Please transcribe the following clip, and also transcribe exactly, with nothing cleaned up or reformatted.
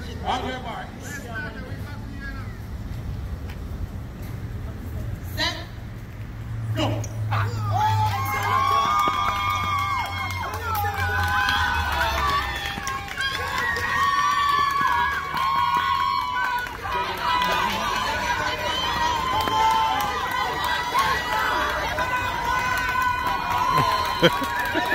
On your mark. Set. Go. Ha ha ha.